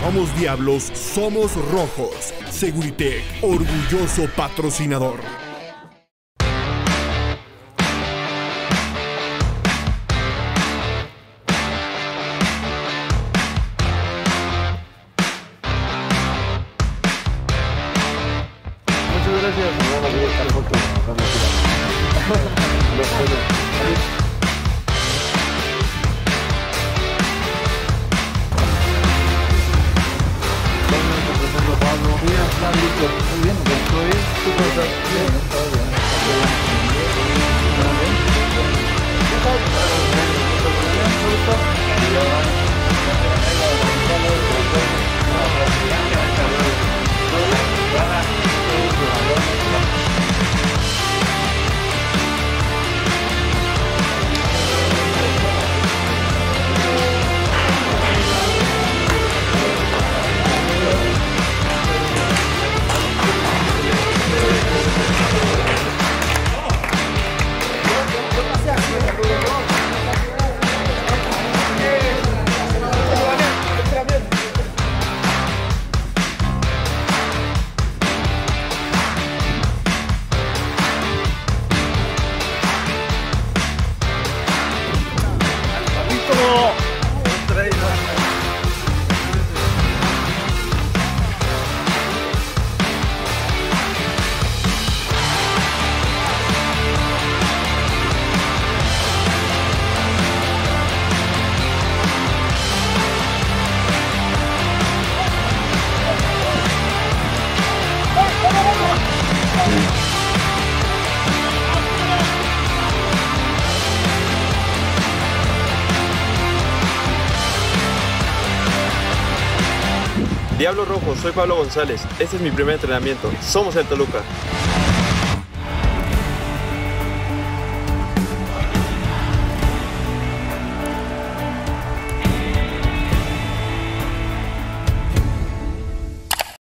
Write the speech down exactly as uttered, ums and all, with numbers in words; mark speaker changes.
Speaker 1: somos Diablos, somos Rojos. Seguritech, orgulloso patrocinador.
Speaker 2: Muchas gracias. Vamos a buscar fotos. Vamos a ir. Muy bien, estoy súper bien, está bien.
Speaker 3: Diablo Rojo, soy Pablo González. Este es mi primer entrenamiento. Somos el Toluca.